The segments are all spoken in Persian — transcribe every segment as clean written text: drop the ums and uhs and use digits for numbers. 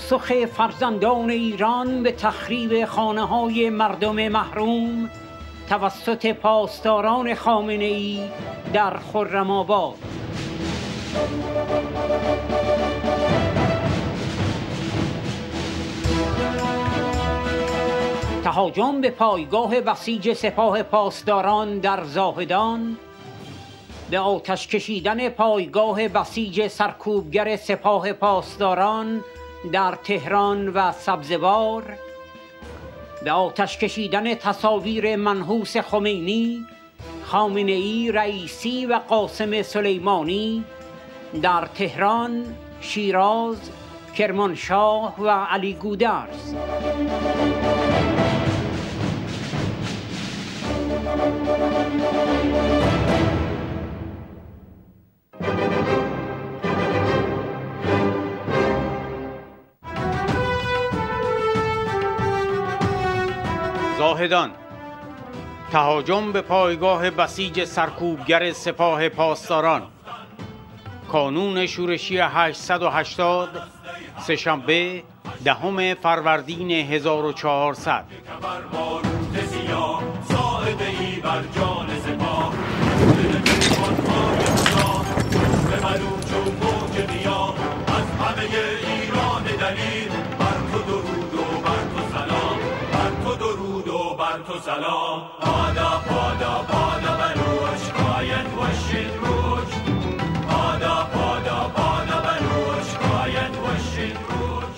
پاسخ فرزندان ایران به تخریب خانه‌های مردم محروم توسط پاسداران خامنه‌ای در خرم‌آباد. تهاجم به پایگاه بسیج سپاه پاسداران در زاهدان، به آتش کشیدن پایگاه بسیج سرکوبگر سپاه پاسداران در تهران و سبزوار، به آتش کشیدن تصاویر منحوس خمینی، خامنه‌ای، رئیسی و قاسم سلیمانی در تهران، شیراز، کرمانشاه و علی گودرز. زاهدان، تهاجم به پایگاه بسیج سرکوبگر سپاه پاسداران. کانون شورشی 880 سه‌شنبه 10 فروردین 1400. سلام بادا بادا بادا بلوش قاید وشید روش بادا بادا بادا بلوش قاید وشید روش.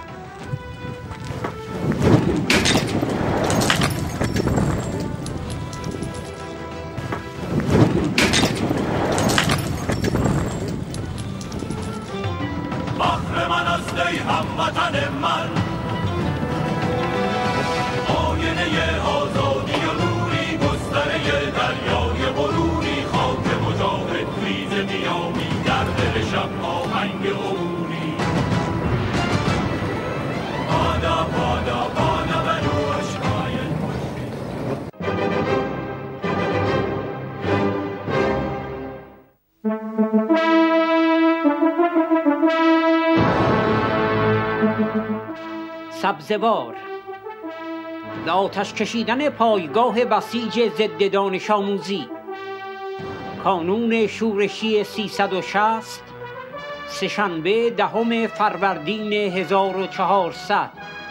فخر من است ای هموطن من، آینه آزادی و نوری، گستره دریای غروری، خاک مجاهد ریز قیامی، در دل شب آهنگ عبوری. بادا بادا بادا بلوش قاید سبزوار، به آتش کشیدن پایگاه بسیج ضد دانش آموزی. کانون شورشی 360 سه‌شنبه 10 فروردین 1400.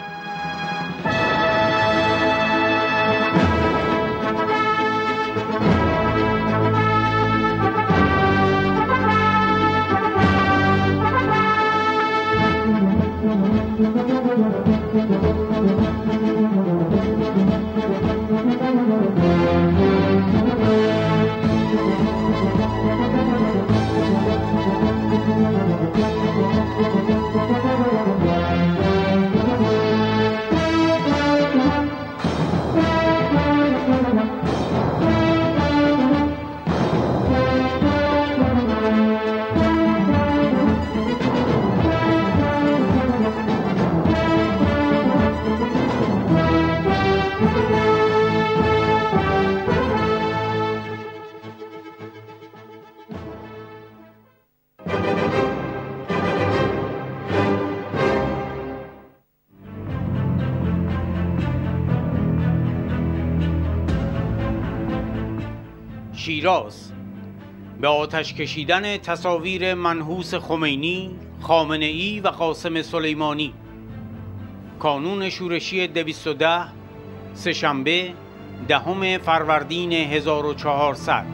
شیراز، به آتش کشیدن تصاویر منحوس خمینی، خامنه‌ای و قاسم سلیمانی. کانون شورشی 210 سه‌شنبه 10 فروردین 1400.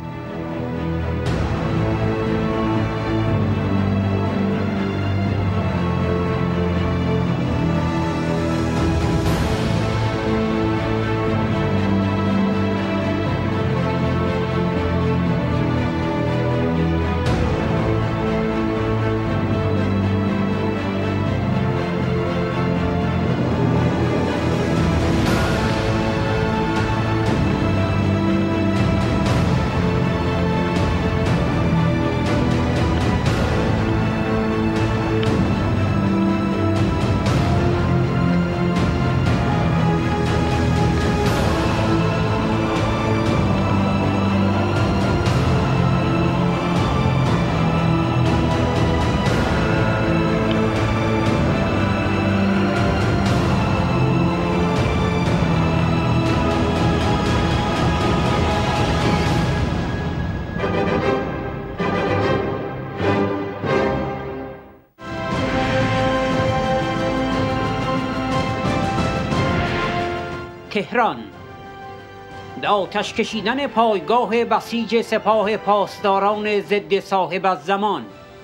تهران. به آتش کشیدن پایگاه بسیج سپاه پاسداران ضد صاحب الزمان.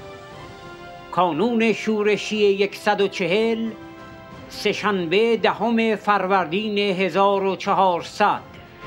کانون شورشی 140 سه‌شنبه 10 فروردین 1400.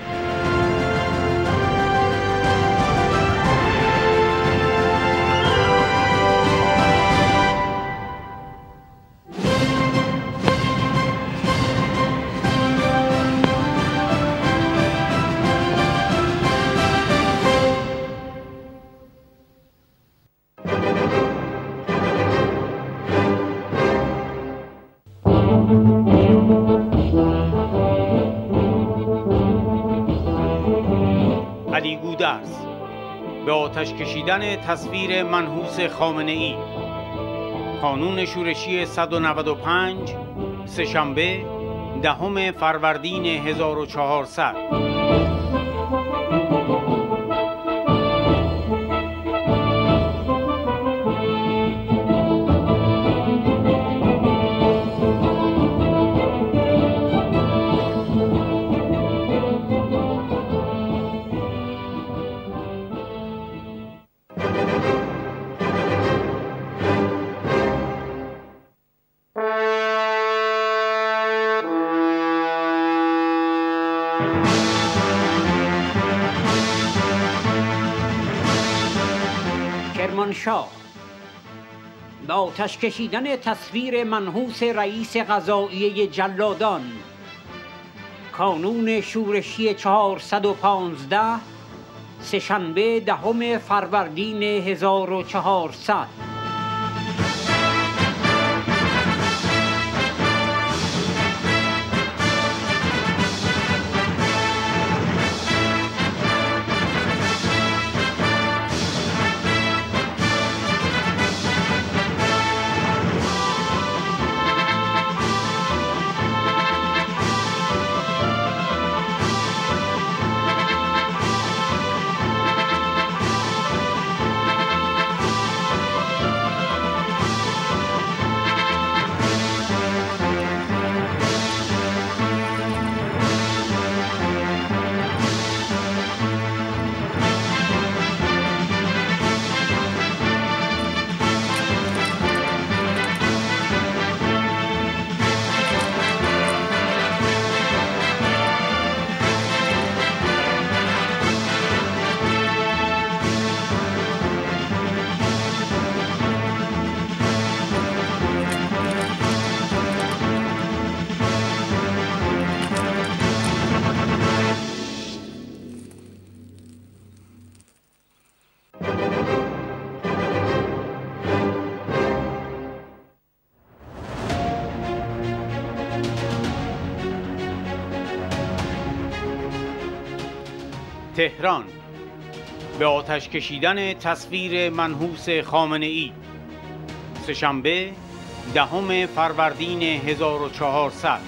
علی گودرز به آتش کشیدن تصویر منحوس خامنه‌ای. کانون شورشی 195 سه‌شنبه 10 فروردین 1400. کرمانشاه به آتش کشیدن تصویر منحوس رئیس قضائیه جلادان. کانون شورشی 415 سه‌شنبه 10 فروردین 1400. تهران به آتش کشیدن تصویر منحوس خامنه‌ای. سه‌شنبه 10 فروردین 1400.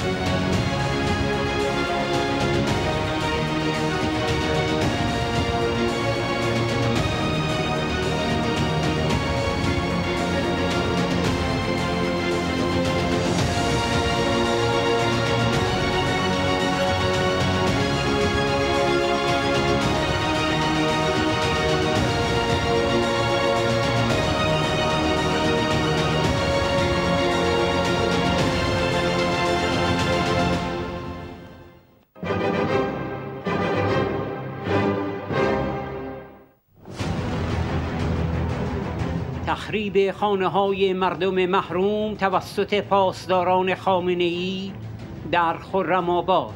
تخریب خانه‌های مردم محروم توسط پاسداران خامنه‌ای در خرم‌آباد.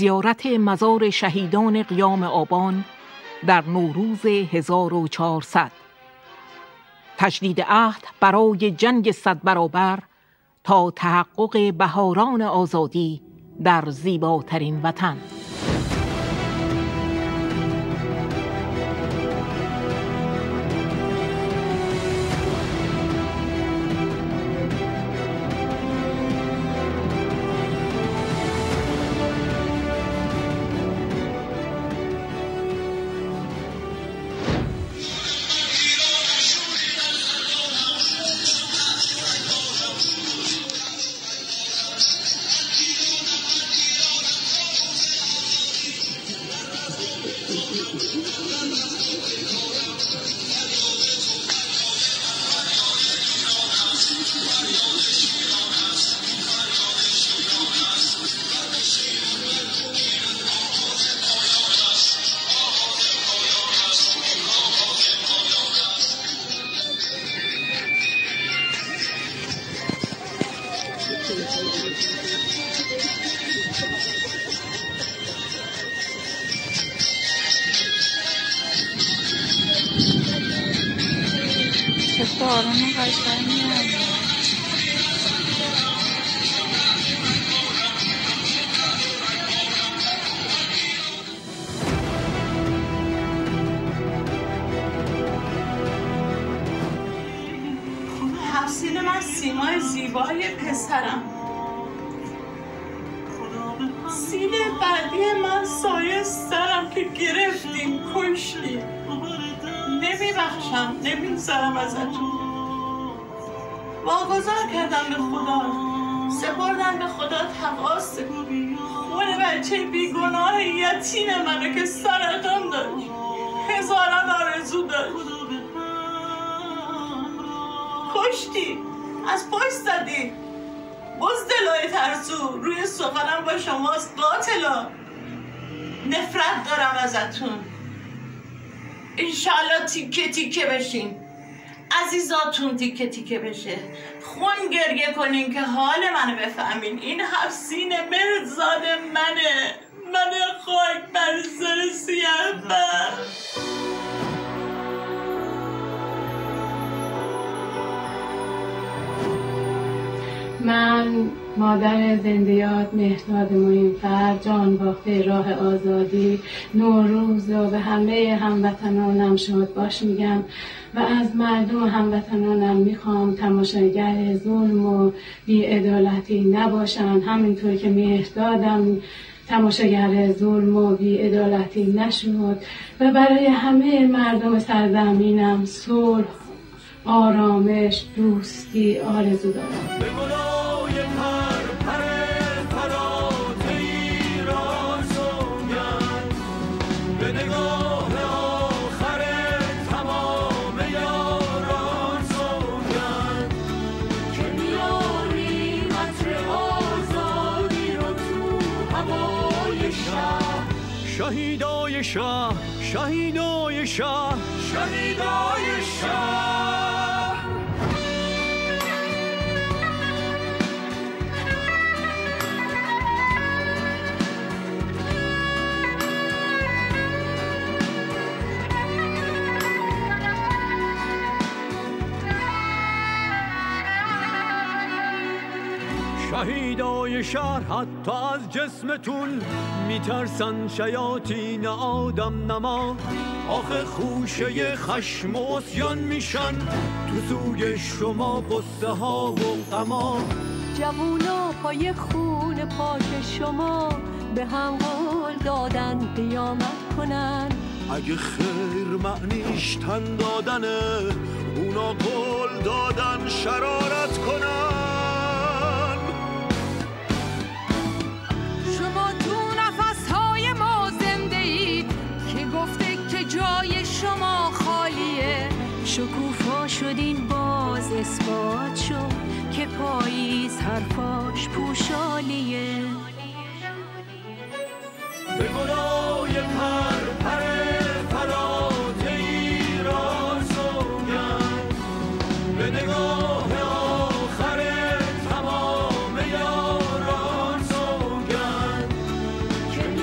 زیارت مزار شهیدان قیام آبان در نوروز 1400. تجدید عهد برای جنگ 100 برابر تا تحقق بهاران آزادی در زیباترین وطن. حسین من سیمای زیبای پسرم، سینه بعدی من سایه سرم که گرفتیم کشتیم. نمیبخشم، نمیگذرم ازتون. واگذار کردم به خدا، سپردم به خدا تقاص خون بچه بیگناه یتیم منو که سرطان داشت، هزاران آرزو داشت. کشتی، از پشت زدی. بزدلای ترسو روی سخنم با شماست قاتلا. نفرت دارم ازتون. انشالله تیکه تیکه بشین، عزیزاتون تیکه تیکه بشه، خون گریه کنین که حال منو بفهمین. این حفصین مهرزاد منه، من خاک بر سر سیه‌بر. من مادر زندیات مهرداد معین‌فر، جان باخته راه آزادی، نوروز رو به همه هموطنانم شاد باش میگم و از مردم هموطنانم میخوام تماشاگر ظلم و بی‌عدالتی نباشن، همینطور که مهردادم تماشاگر ظلم و بی‌عدالتی نشد و برای همه مردم سرزمینم صلح، آرامش، دوستی آرزو دارم. شهیدای شهر، شهیدای شهر، شهیدای شهر. شهیدای شهر، حتی از جسمتون میترسن شیاطین آدم نما. آخه خوشه خشم و عصیان میشن تو سوی شما قصه ها و غما. جوونا پای خون پاک شما به هم قول دادن قیامت کنن. اگه خیر معنیش تن دادنه، اونا قول دادن شرارت کنن. جای شما خالیه، شکوفا شدین باز اثبات شد که پاییز حرفاش پوشالیه. به گلای پر پر فلات ایران سوگند، به نگاه آخر تمام یاران سوگند که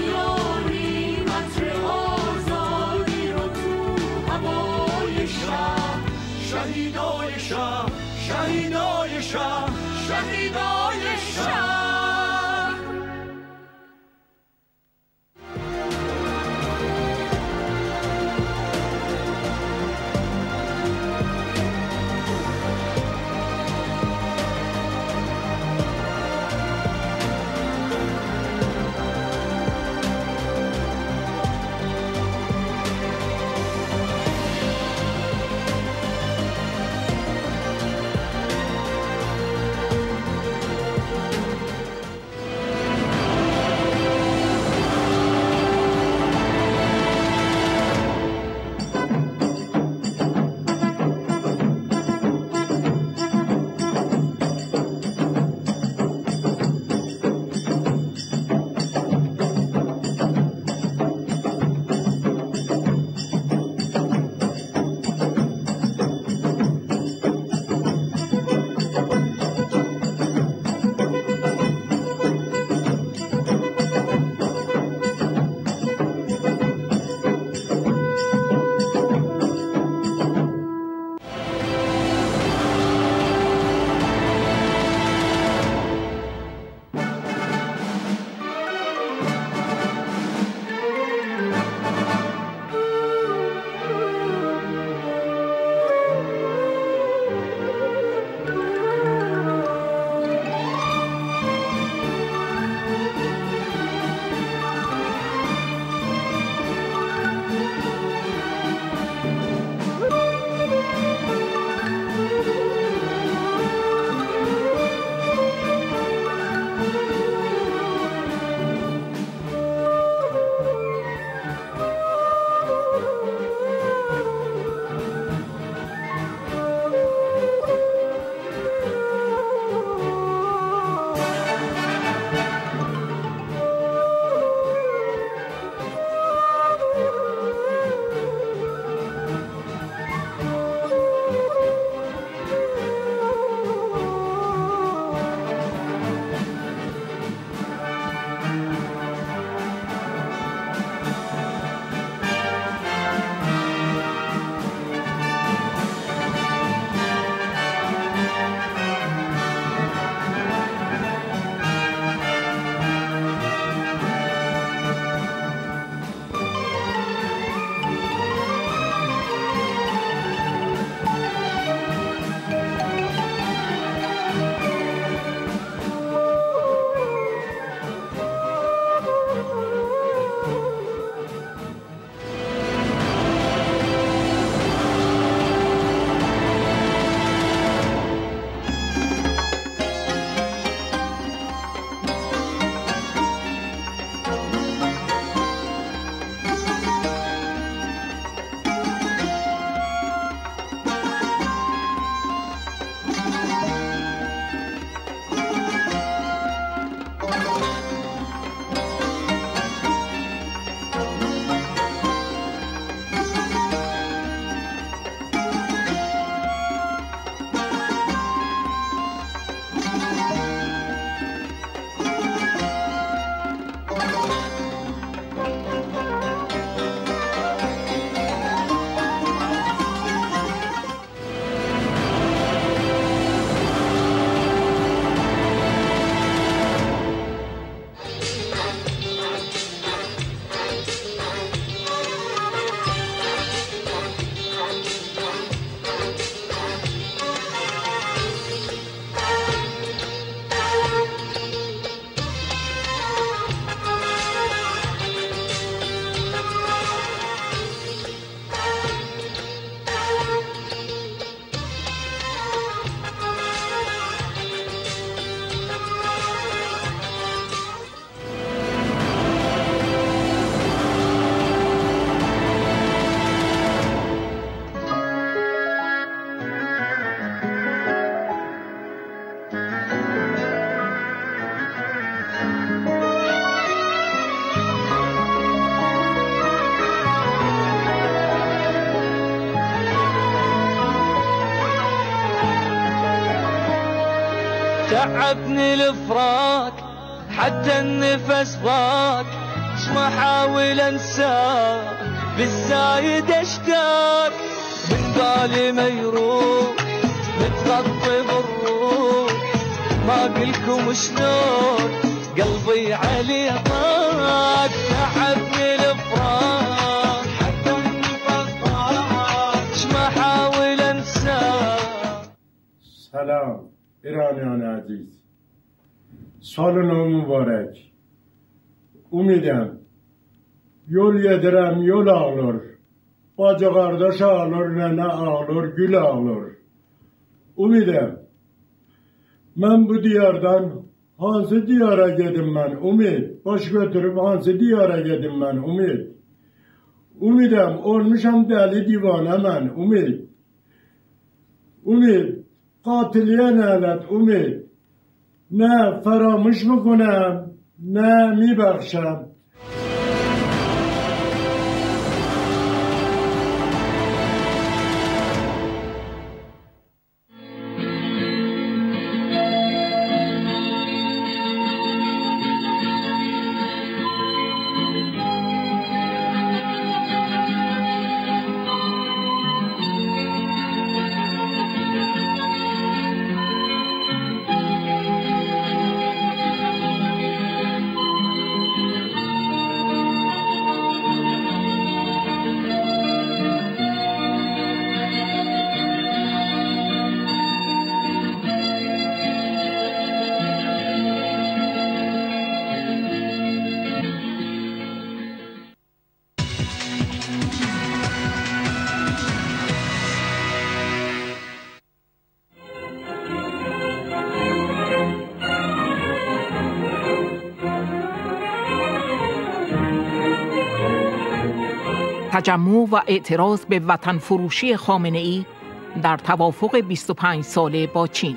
تعبني الفراق حتى النفس ضاق، ما احاول انساه بالزايد اشتاق، من بالي ما يروح متغطي بالروح، ما اقلكم شلون قلبي عليه طاق، تعبني الفراق حتى النفس ضاق، ما احاول انساه. سلام ایرانیان عزیز، سال نو مبارک. Umidem yol yedirem yol ağlar, bacı kardeş ağlar, nene ağlar, gül ağlar. Umidem ben bu diyardan hansı diyara gedim ben Umid, baş götürüp hansı diyara gedim ben Umid. Umidem olmuşam deli divane ben Umid. Umid katiliye nelet Umid, ne feramış mı kunam نه میبخشم. تجمع و اعتراض به وطن فروشی خامنه‌ای در توافق 25 ساله با چین.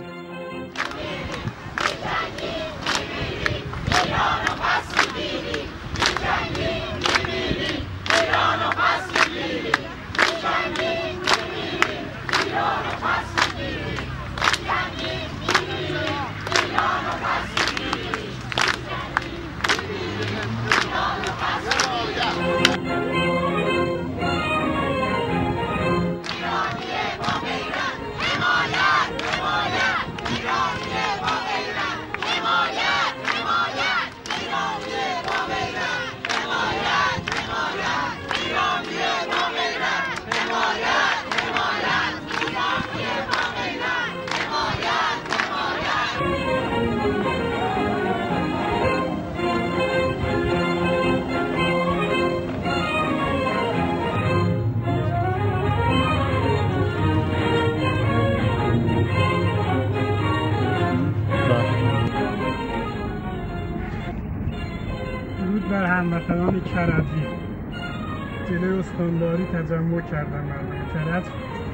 بر هموطنان کرجی جلوی استانداری تجمع کردن مردم کرج.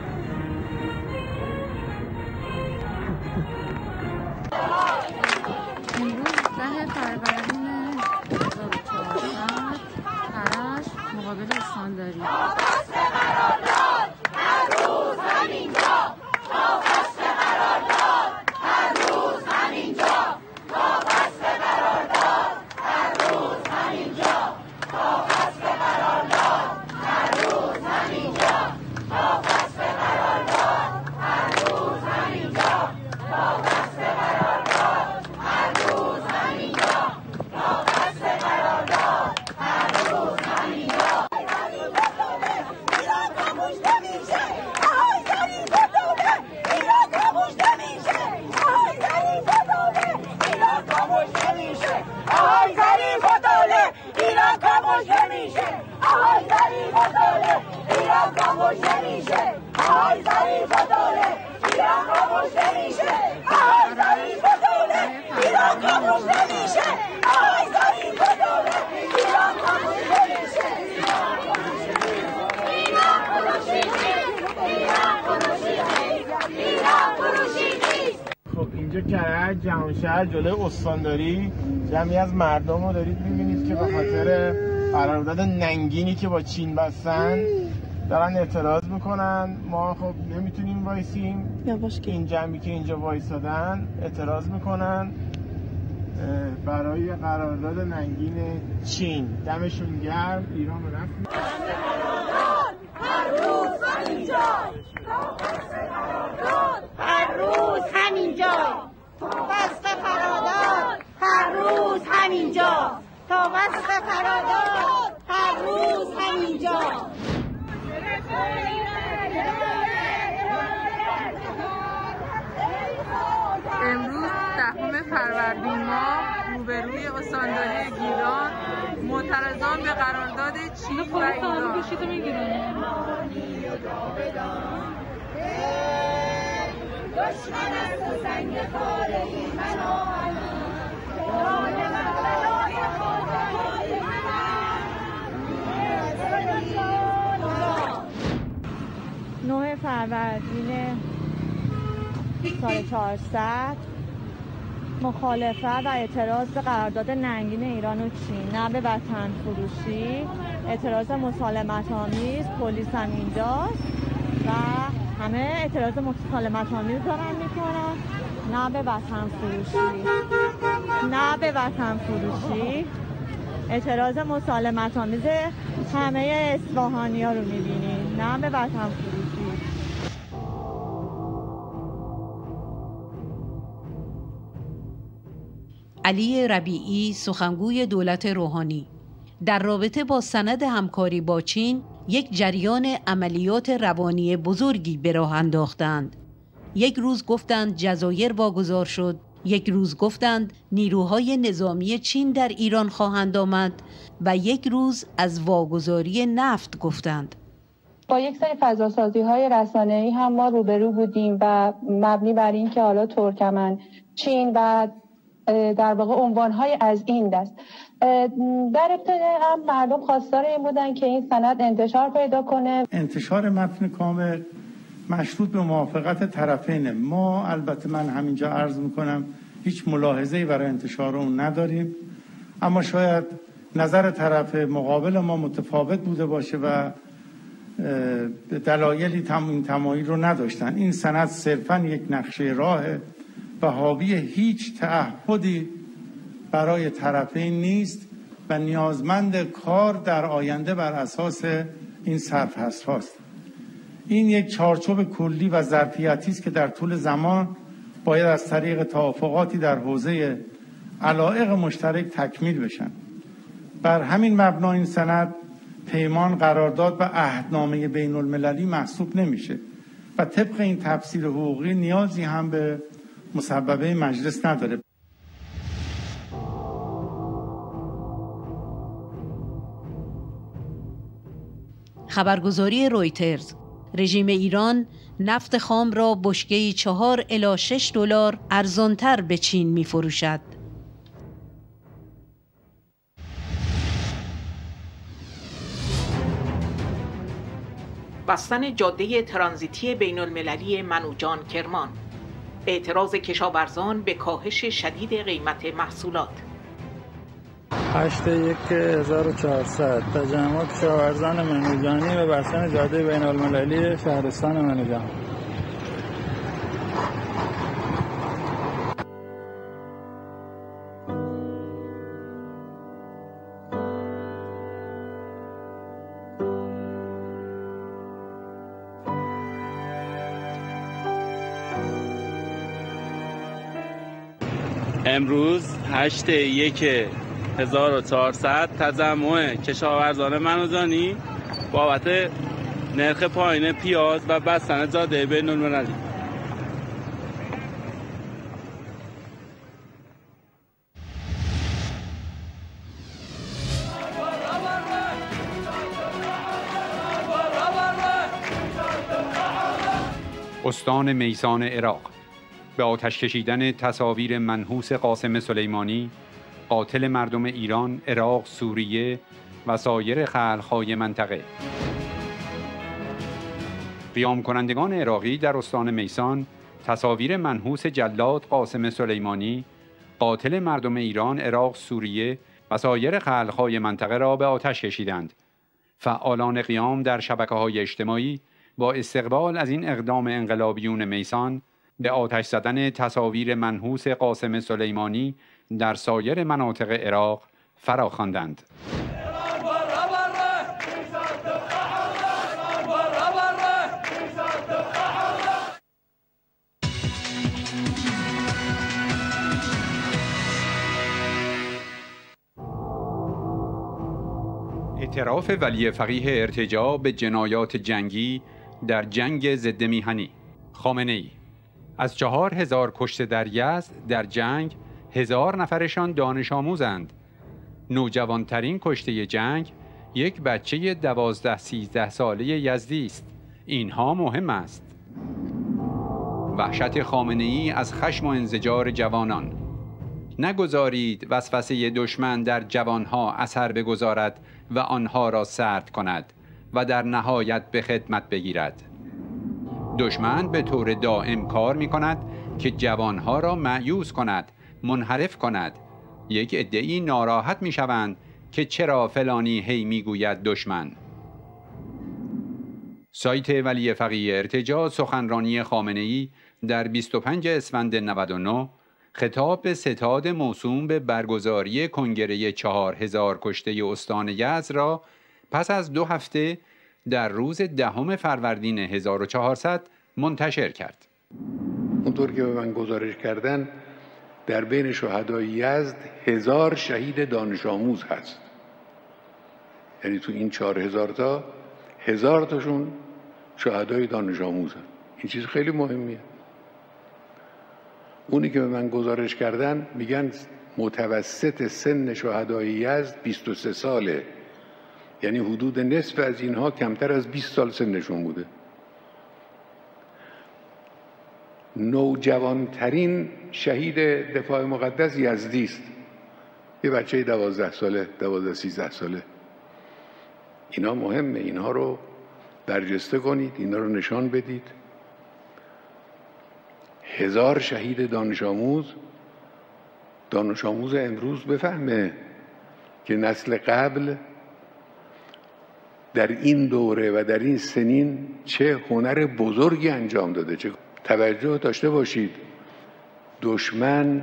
امروز 10 فروردین 1400 کرج مقابل استانداری. کرج جهانشهر جلوی استانداری جمعی از مردم رو دارید میبینید که به خاطر قرارداد ننگینی که با چین بستن دارن اعتراض میکنن. ما خب نمیتونیم وایسیم. این جمعی که اینجا وایسادن اعتراض میکنن برای قرارداد ننگین چین. دمشون گرم. ایران رو رفت هر روز همینجا، هر روز همینجا، تا وسط قرارداد هر روز همینجا، تا وسط قرارداد هر روز همینجا. امروز 10 فروردین ماه روبروی استانداری گیلان معترضان به قرارداد چین و ایران. دشمن است و سنگ خاره من نه فروردین سال 400 مخالفت و اعتراض به قرارداد ننگین ایران و چین، نه به وطن فروشی، اعتراض مسالمت آمیز، پلیس هم اینجاست و همه اعتراض مسالمت آمیز دارن میکنن، نه به وطن فروشی، نه به وطن فروشی. اعتراض مسالمت آمیز همه اصفهانی ها رو میبینی، نه به وطن فروشی. علی ربیعی، سخنگوی دولت روحانی، در رابطه با سند همکاری با چین یک جریان عملیات روانی بزرگی به راه انداختند. یک روز گفتند جزایر واگذار شد، یک روز گفتند نیروهای نظامی چین در ایران خواهند آمد و یک روز از واگذاری نفت گفتند. با یک سری فضاسازی‌های رسانه‌ای هم ما روبرو بودیم و مبنی بر این که حالا ترکمن، چین و در واقع عنوان‌های از این دست. در ابتدا هم مردم خواستار این بودن که این سند انتشار پیدا کنه. انتشار متن کامل مشروط به موافقت طرفین. ما البته من همینجا عرض میکنم هیچ ملاحظه‌ای برای انتشار اون نداریم، اما شاید نظر طرف مقابل ما متفاوت بوده باشه و دلایلی این تمایل رو نداشتن. این سند صرفاً یک نقشه راهه و حاوی هیچ تعهدی برای طرفین نیست و نیازمند کار در آینده بر اساس این سرفصل هاست. این یک چارچوب کلی و ظرفیتی است که در طول زمان باید از طریق توافقاتی در حوزه علایق مشترک تکمیل بشن. بر همین مبنا این سند پیمان، قرارداد و عهدنامه بین المللی محسوب نمیشه و طبق این تفسیر حقوقی نیازی هم به مصوبه مجلس نداره. خبرگزاری رویترز: رژیم ایران نفت خام را بشکه‌ای 4 الی 6 دلار ارزانتر به چین می فروشد. بستن جاده ترانزیتی بین المللی منوجان کرمان، اعتراض کشاورزان به کاهش شدید قیمت محصولات. 8/1/1400 تجمع کشاورزان منوجانی به بستن جاده بین المللی شهرستان منوجان. امروز 8/1/1400 تجمع کشاورزان منوجانی بابت نرخ پایین پیاز و بستن جاده بین المللی. استان میسان عراق به آتش کشیدن تصاویر منحوس قاسم سلیمانی، قاتل مردم ایران، عراق، سوریه و سایر خلق‌های منطقه. قیام کنندگان عراقی در استان میسان تصاویر منحوس جلاد قاسم سلیمانی، قاتل مردم ایران، عراق، سوریه و سایر خلق‌های منطقه را به آتش کشیدند فعالان قیام در شبکه‌های اجتماعی با استقبال از این اقدام انقلابیون میسان به آتش زدن تصاویر منحوس قاسم سلیمانی در سایر مناطق عراق فراخواندند. اعتراف ولی فقیه ارتجاع به جنایات جنگی در جنگ ضد میهنی. خامنه‌ای: از 4000 کشته در یزد در جنگ 1000 نفرشان دانش آموزند. نوجوانترین کشته جنگ یک بچه 12-13 ساله یزدی است. اینها مهم است. وحشت خامنه‌ای از خشم و انزجار جوانان: نگذارید وسوسه دشمن در جوانها اثر بگذارد و آنها را سرد کند و در نهایت به خدمت بگیرد. دشمن به طور دائم کار می کند که جوانها را مایوس کند، منحرف کند. یک عده‌ای ناراحت می شوند که چرا فلانی هی می گوید دشمن. سایت ولی فقیه ارتجاع سخنرانی خامنه‌ای در 25 اسفند 99 خطاب به ستاد موسوم به برگزاری کنگره 4000 کشته استان یزد را پس از 2 هفته در روز 10 فروردین 1400 منتشر کرد. اونطور که به من گزارش کردن در بین شهدای یزد 1000 شهید دانش آموز هست. یعنی تو این 4000 تا 1000 تاشون شهدای دانش آموز هست. این چیز خیلی مهمیه. اونی که به من گزارش کردن میگن متوسط سن شهدای یزد 23 ساله. یعنی حدود نصف از اینها کمتر از 20 سال سنشون بوده. نوجوانترین شهید دفاع مقدس یزدی است. یه بچه 12 ساله، 12-13 ساله. اینا مهمه. اینها رو برجسته کنید، اینا رو نشان بدید. 1000 شهید دانش آموز امروز بفهمه که نسل قبل در این دوره و در این سنین چه هنر بزرگی انجام داده. چه توجه داشته باشید. دشمن،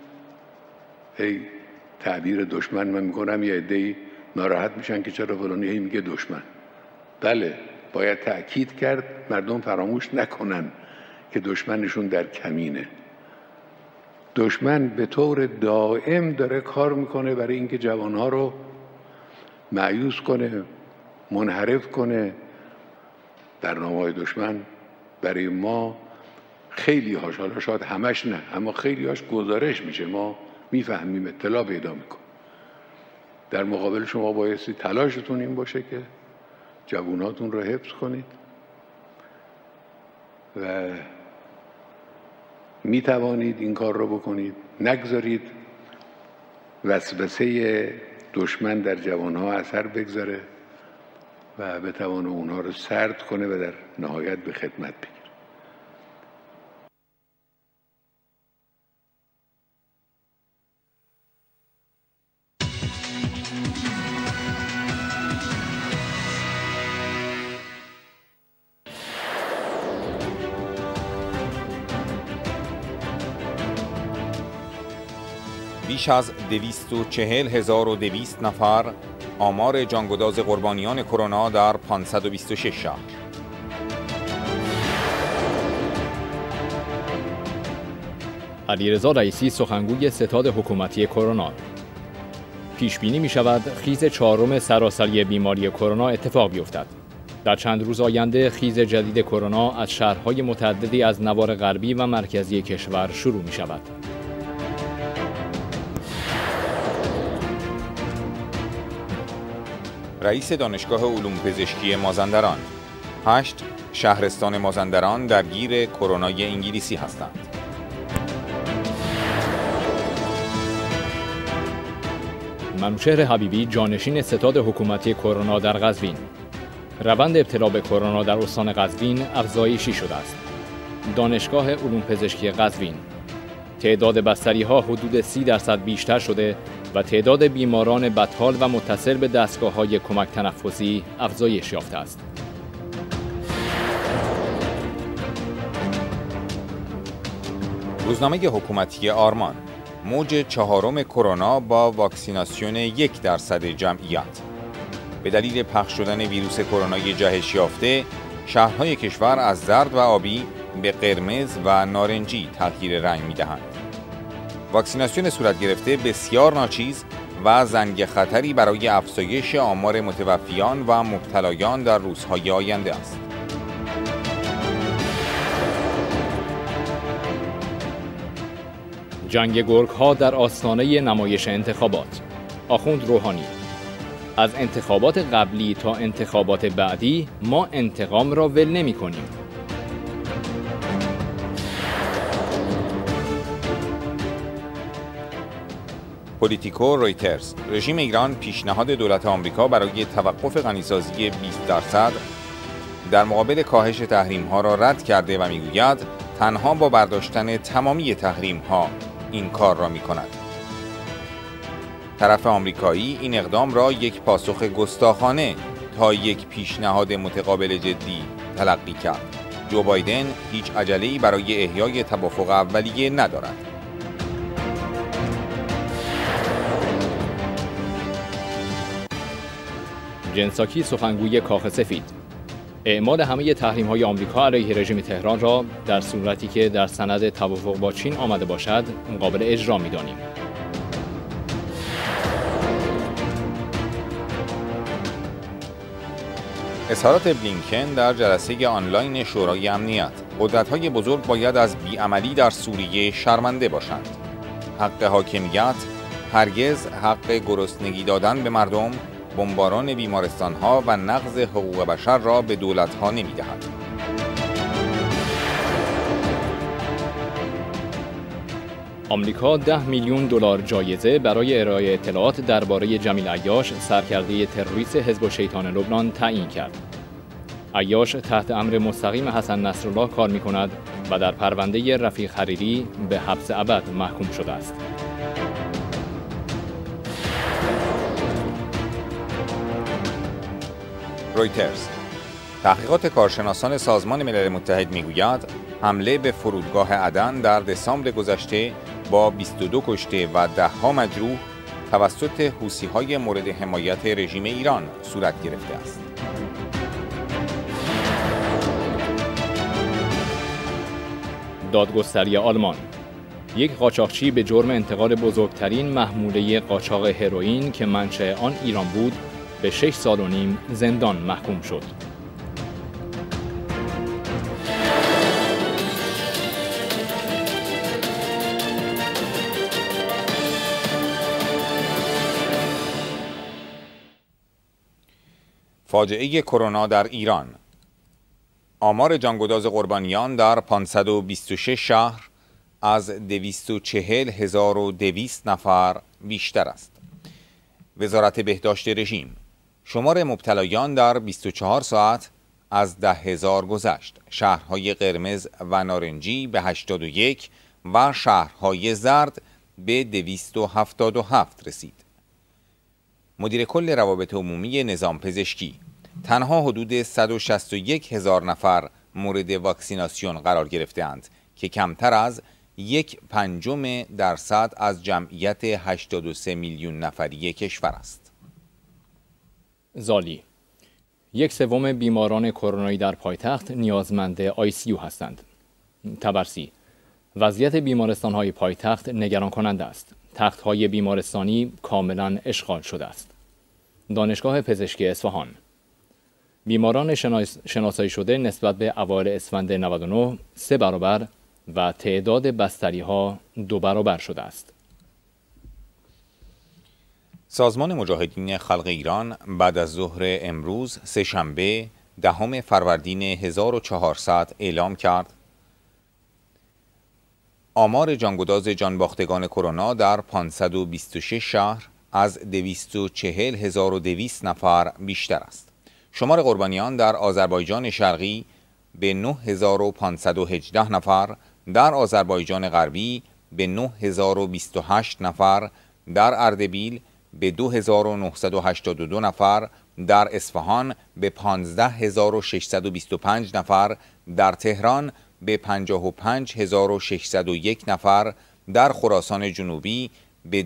تعبیر دشمن من میکنم، یه عده‌ای ناراحت میشن که چرا فلانی هی میگه دشمن. بله، باید تأکید کرد مردم فراموش نکنن که دشمنشون در کمینه. دشمن به طور دائم داره کار میکنه برای اینکه جوانها رو مایوس کنه، منحرف کنه. برنامه‌های دشمن برای ما خیلی هاش، حالا شاید همش نه، اما خیلی هاش گزارش میشه، ما میفهمیم، اطلاع پیدا میکنیم. در مقابل شما بایستی تلاشتون این باشه که جواناتون رو حفظ کنید و می توانید این کار رو بکنید. نگذارید وسوسه دشمن در جوانها اثر بگذاره و بتوانه اونها رو سرد کنه و در نهایت به خدمت بگیره. بیش از 240,200 نفر آمار جانگداز قربانیان کرونا در 526 شهر. علیرضا رئیسی سخنگوی ستاد حکومتی کرونا: پیش بینی می شود خیز 4 سراسری بیماری کرونا اتفاق بیفتد. در چند روز آینده خیز جدید کرونا از شهرهای متعددی از نوار غربی و مرکزی کشور شروع می شود. رئیس دانشگاه علوم پزشکی مازندران: 8 شهرستان مازندران درگیر کرونای انگلیسی هستند. منوچهر حبیبی جانشین ستاد حکومتی کرونا در قزوین: روند ابتلا به کرونا در استان قزوین افزایشی شده است. دانشگاه علوم پزشکی قزوین: تعداد بستری‌ها حدود 30% بیشتر شده و تعداد بیماران بدحال و متصل به دستگاه‌های کمک تنفسی افزایش یافته است. روزنامه حکومتی آرمان: موج چهارم کرونا با واکسیناسیون 1% جمعیت. به دلیل پخش شدن ویروس کرونای جهش یافته، شهرهای کشور از زرد و آبی به قرمز و نارنجی تغییر رنگ می‌دهند. واکسیناسیون صورت گرفته بسیار ناچیز و زنگ خطری برای افزایش آمار متوفیان و مبتلایان در روزهای آینده است. جنگ گرگ‌ها در آستانه نمایش انتخابات. آخوند روحانی: از انتخابات قبلی تا انتخابات بعدی ما انتقام را ول نمی‌کنیم. پولیتیکو رویترز: رژیم ایران پیشنهاد دولت آمریکا برای توقف غنیسازی 20% در مقابل کاهش تحریم‌ها را رد کرده و می‌گوید تنها با برداشتن تمامی تحریم‌ها این کار را می‌کند. طرف آمریکایی این اقدام را یک پاسخ گستاخانه تا یک پیشنهاد متقابل جدی تلقی کرد. جو بایدن هیچ عجله‌ای برای احیای توافق اولیه ندارد. جنساکی سخنگوی کاخ سفید: اعمال همه تحریم‌های آمریکا علیه رژیم تهران را در صورتی که در سند توافق با چین آمده باشد قابل اجرا می‌دانیم. اظهارات بلینکن در جلسه آنلاین شورای امنیت: قدرت‌های بزرگ باید از بیعملی در سوریه شرمنده باشند. حق حاکمیت هرگز حق گرسنگی دادن به مردم، بمباران بیمارستان‌ها و نقض حقوق بشر را به دولت‌ها نمی‌دهد. آمریکا 10 میلیون دلار جایزه برای ارائه اطلاعات درباره جمیل عیاش، سرکرده تروریست حزب الشیطان لبنان تعیین کرد. عیاش تحت امر مستقیم حسن نصرالله کار می‌کند و در پرونده رفیق حریری به حبس ابد محکوم شده است. رویترز: تحقیقات کارشناسان سازمان ملل متحد میگوید حمله به فرودگاه عدن در دسامبر گذشته با 22 کشته و 10 مجروح توسط حوثی‌های مورد حمایت رژیم ایران صورت گرفته است. دادگستری آلمان: یک قاچاقچی به جرم انتقال بزرگترین محموله قاچاق هروئین که منشأ آن ایران بود به 6 سال و نیم زندان محکوم شد. فاجعه کرونا در ایران: آمار جانگداز قربانیان در 526 شهر از 240,200 نفر بیشتر است. وزارت بهداشت رژیم: شمار مبتلایان در 24 ساعت از 10,000 گذشت. شهرهای قرمز و نارنجی به 81 و شهرهای زرد به 277 رسید. مدیر کل روابط عمومی نظام پزشکی: تنها حدود 161,000 نفر مورد واکسیناسیون قرار گرفته‌اند که کمتر از 0.5% از جمعیت 83 میلیون نفری کشور است. زالی: 1/3 بیماران کرونایی در پایتخت نیازمند ICU هستند. تبرسی: وضعیت بیمارستان‌های پایتخت نگران کننده است. تخت‌های بیمارستانی کاملا اشغال شده است. دانشگاه پزشکی اصفهان: بیماران شناسایی شده نسبت به اوایل اسفند 99 3 برابر و تعداد بستری‌ها 2 برابر شده است. سازمان مجاهدین خلق ایران بعد از ظهر امروز سه‌شنبه 10 فروردین 1400 اعلام کرد آمار جانگداز جانباختگان کرونا در 526 شهر از 240,200 نفر بیشتر است. شمار قربانیان در آذربایجان شرقی به 9,518 نفر، در آذربایجان غربی به 9,028 نفر در اردبیل به 2982 نفر، در اصفهان به 15625 نفر، در تهران به 55601 نفر، در خراسان جنوبی به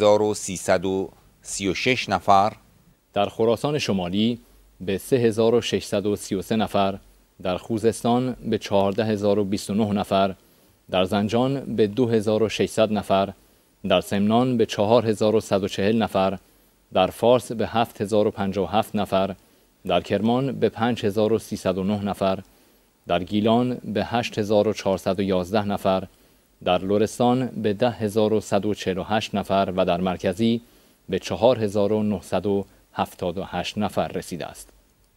2336 نفر، در خراسان شمالی به 3633 نفر، در خوزستان به 14029 نفر، در زنجان به 2600 نفر، در سمنان به 4140 نفر، در فارس به 7057 نفر، در کرمان به 5309 نفر، در گیلان به 8411 نفر، در لرستان به 10148 نفر و در مرکزی به 4978 نفر رسیده است.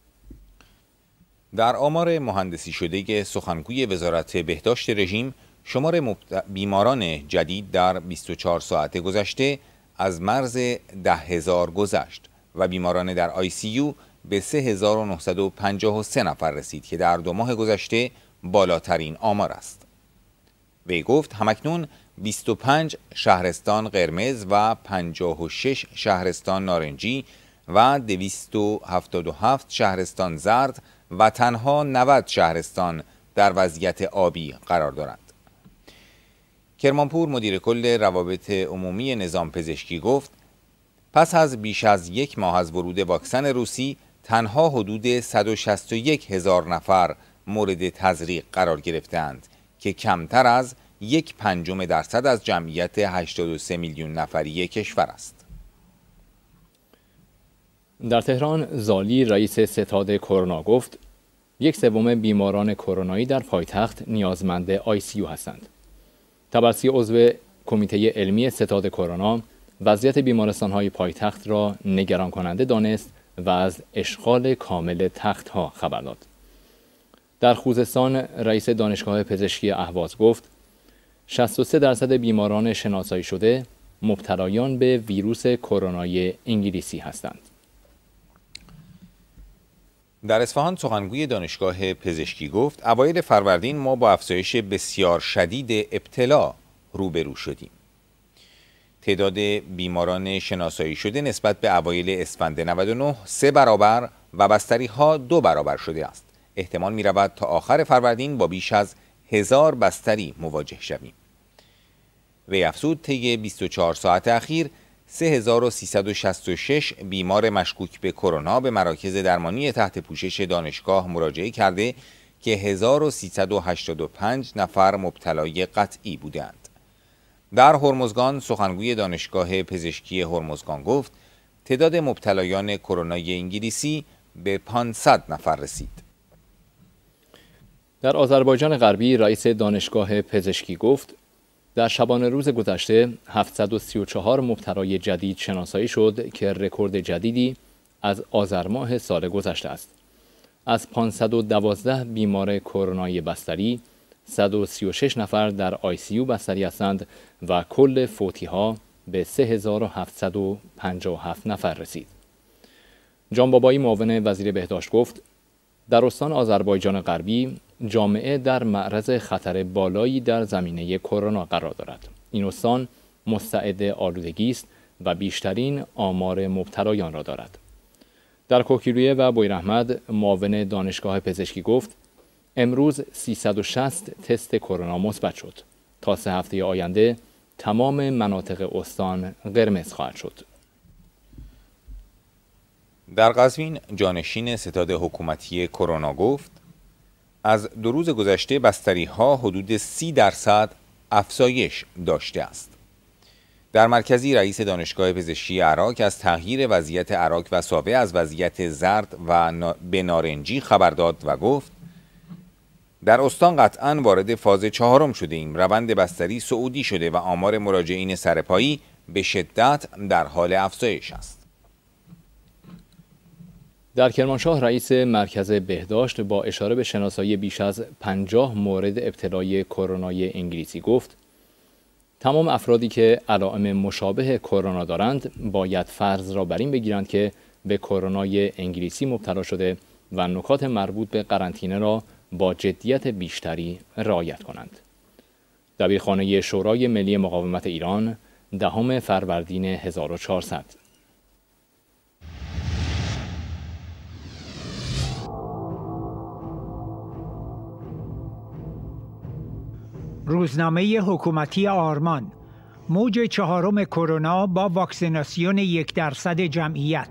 در آمار مهندسی شده سخنگوی وزارت بهداشت رژیم، شمار بیماران جدید در 24 ساعت گذشته از مرز 10,000 گذشت و بیماران در ICU به 3953 نفر رسید که در 2 ماه گذشته بالاترین آمار است. وی گفت همکنون 25 شهرستان قرمز و 56 شهرستان نارنجی و 277 شهرستان زرد و تنها 90 شهرستان در وضعیت آبی قرار دارند. کرمانپور مدیر کل روابط عمومی نظام پزشکی گفت پس از بیش از 1 ماه از ورود واکسن روسی تنها حدود 161,000 نفر مورد تزریق قرار گرفتند که کمتر از 0.5% از جمعیت 83 میلیون نفری کشور است. در تهران زالی رئیس ستاد کرونا گفت 1/3 بیماران کرونایی در پایتخت نیازمند ICU هستند. تبرسی عضو کمیته علمی ستاد کرونا وضعیت بیمارستان‌های پایتخت را نگران کننده دانست و از اشغال کامل تخت‌ها خبر داد. در خوزستان رئیس دانشگاه پزشکی اهواز گفت 63% بیماران شناسایی شده مبتلایان به ویروس کرونای انگلیسی هستند. در اصفهان سخنگوی دانشگاه پزشکی گفت اوایل فروردین ما با افزایش بسیار شدید ابتلا روبرو شدیم. تعداد بیماران شناسایی شده نسبت به اوایل اسفند 99 3 برابر و بستری ها 2 برابر شده است. احتمال می رود تا آخر فروردین با بیش از 1000 بستری مواجه شویم. وی افزود طی 24 ساعت اخیر 3366 بیمار مشکوک به کرونا به مراکز درمانی تحت پوشش دانشگاه مراجعه کرده که 1385 نفر مبتلای قطعی بودند. در هرمزگان سخنگوی دانشگاه پزشکی هرمزگان گفت تعداد مبتلایان کرونای انگلیسی به 500 نفر رسید. در آذربایجان غربی رئیس دانشگاه پزشکی گفت در شبانه روز گذشته 734 مبتلای جدید شناسایی شد که رکورد جدیدی از آذر ماه سال گذشته است. از 512 بیمار کرونایی بستری 136 نفر در ICU بستری هستند و کل فوتی ها به 3757 نفر رسید. جان بابایی معاون وزیر بهداشت گفت در استان آذربایجان غربی جامعه در معرض خطر بالایی در زمینه کرونا قرار دارد. این استان مستعد آلودگی است و بیشترین آمار مبتلایان را دارد. در کوکیلویه و بویراحمد معاون دانشگاه پزشکی گفت امروز 360 تست کرونا مثبت شد. تا 3 هفته آینده تمام مناطق استان قرمز خواهد شد. در قزوین جانشین ستاد حکومتی کرونا گفت از 2 روز گذشته بستری ها حدود 30% افزایش داشته است. در مرکزی رئیس دانشگاه پزشکی عراق از تغییر وضعیت عراق و سابع از وضعیت زرد و به نارنجی خبر داد و گفت در استان قطعاً وارد فاز 4 شده ایم. روند بستری صعودی شده و آمار مراجعین سرپایی به شدت در حال افزایش است. در کرمانشاه رئیس مرکز بهداشت با اشاره به شناسایی بیش از 50 مورد ابتلای کرونای انگلیسی گفت تمام افرادی که علائم مشابه کرونا دارند باید فرض را بر این بگیرند که به کرونای انگلیسی مبتلا شده و نکات مربوط به قرنطینه را با جدیت بیشتری رعایت کنند. دبیرخانه شورای ملی مقاومت ایران 10 فروردین 1400. روزنامه حکومتی آرمان: موج 4 کرونا با واکسیناسیون 1% جمعیت.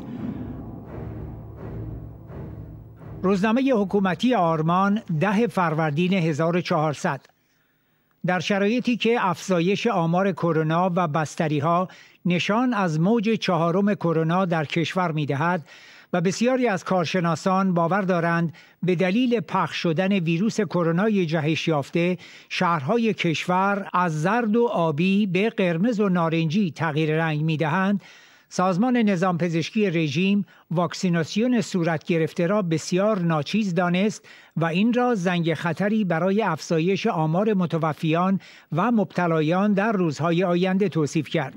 روزنامه حکومتی آرمان 10 فروردین 1400. در شرایطی که افزایش آمار کرونا و بستری‌ها نشان از موج 4 کرونا در کشور می‌دهد و بسیاری از کارشناسان باور دارند به دلیل پخش شدن ویروس کرونای جهش یافته شهرهای کشور از زرد و آبی به قرمز و نارنجی تغییر رنگ می‌دهند، سازمان نظام پزشکی رژیم واکسیناسیون صورت گرفته را بسیار ناچیز دانست و این را زنگ خطری برای افزایش آمار متوفیان و مبتلایان در روزهای آینده توصیف کرد.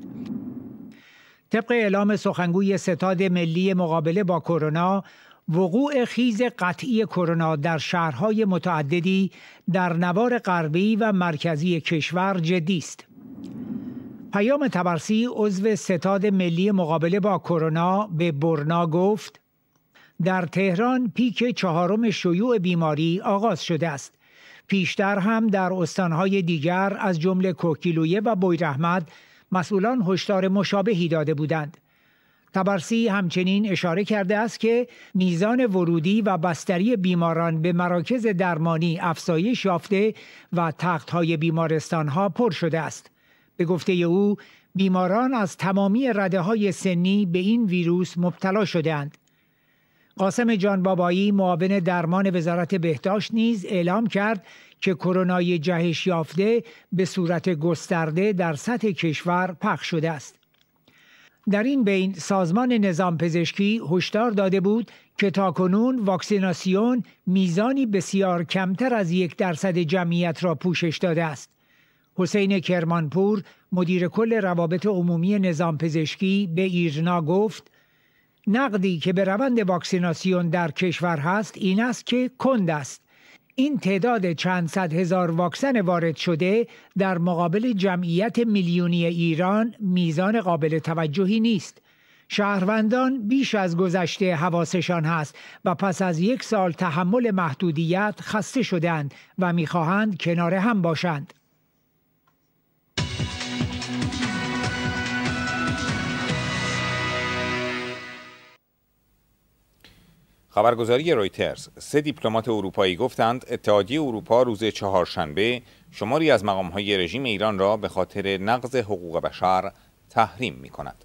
طبق اعلام سخنگوی ستاد ملی مقابله با کرونا، وقوع خیز قطعی کرونا در شهرهای متعددی در نوار غربی و مرکزی کشور جدی است. پیام طبرسی، عضو ستاد ملی مقابله با کرونا، به برنا گفت: در تهران پیک 4 شیوع بیماری آغاز شده است. پیشتر هم در استانهای دیگر از جمله کوکیلویه و بویراحمد مسئولان هشدار مشابهی داده بودند. طبرسی همچنین اشاره کرده است که میزان ورودی و بستری بیماران به مراکز درمانی افزایش یافته و تخت‌های بیمارستان‌ها پر شده است. به گفته او، بیماران از تمامی رده‌های سنی به این ویروس مبتلا شده‌اند. قاسم جانبابایی، معاون درمان وزارت بهداشت، نیز اعلام کرد که کرونای جهش یافته به صورت گسترده در سطح کشور پخش شده است. در این بین سازمان نظام پزشکی هشدار داده بود که تاکنون واکسیناسیون میزانی بسیار کمتر از 1% جمعیت را پوشش داده است. حسین کرمانپور، مدیر کل روابط عمومی نظام پزشکی، به ایرنا گفت: نقدی که به روند واکسیناسیون در کشور هست این است که کند است. این تعداد چند صد هزار واکسن وارد شده در مقابل جمعیت میلیونی ایران میزان قابل توجهی نیست. شهروندان بیش از گذشته حواسشان هست و پس از 1 سال تحمل محدودیت خسته شدند و میخواهند کنار هم باشند. خبرگزاری رویترز: 3 دیپلمات اروپایی گفتند اتحادیه اروپا روز چهارشنبه شماری از مقام‌های رژیم ایران را به خاطر نقض حقوق بشر تحریم می‌کند.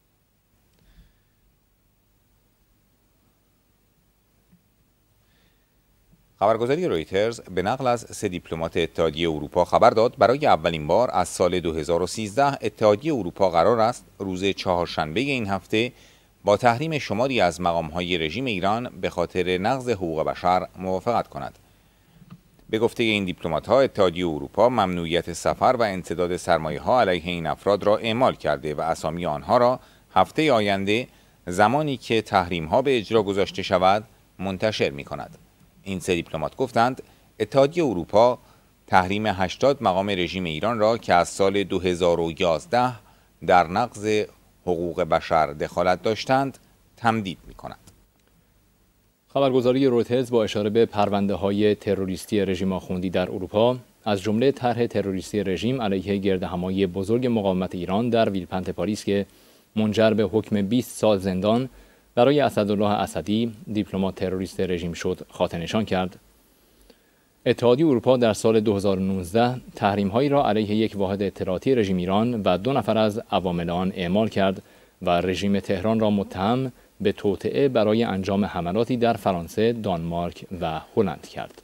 خبرگزاری رویترز به نقل از 3 دیپلمات اتحادیه اروپا خبر داد برای اولین بار از سال 2013 اتحادیه اروپا قرار است روز چهارشنبه این هفته با تحریم شماری از مقام‌های رژیم ایران به خاطر نقض حقوق بشر موافقت کند. به گفته این دیپلمات‌ها، اتحادیه اروپا ممنوعیت سفر و انسداد سرمایه‌ها علیه این افراد را اعمال کرده و اسامی آنها را هفته آینده، زمانی که تحریم‌ها به اجرا گذاشته شود، منتشر می‌کند. این 3 دیپلمات گفتند اتحادیه اروپا تحریم 80 مقام رژیم ایران را که از سال 2011 در نقض حقوق بشر دخالت داشتند تمدید می‌کند. خبرگزاری رویترز با اشاره به پرونده‌های تروریستی رژیم آخوندی در اروپا، از جمله طرح تروریستی رژیم علیه گردهمایی بزرگ مقاومت ایران در ویلپنت پاریس که منجر به حکم 20 سال زندان برای اسدالله اسدی، دیپلمات تروریست رژیم شد، خاطر نشان کرد. اتحادیه اروپا در سال 2019 تحریم‌هایی را علیه 1 واحد اطلاعاتی رژیم ایران و 2 نفر از عوامل آن اعمال کرد و رژیم تهران را متهم به توطئه برای انجام حملاتی در فرانسه، دانمارک و هلند کرد.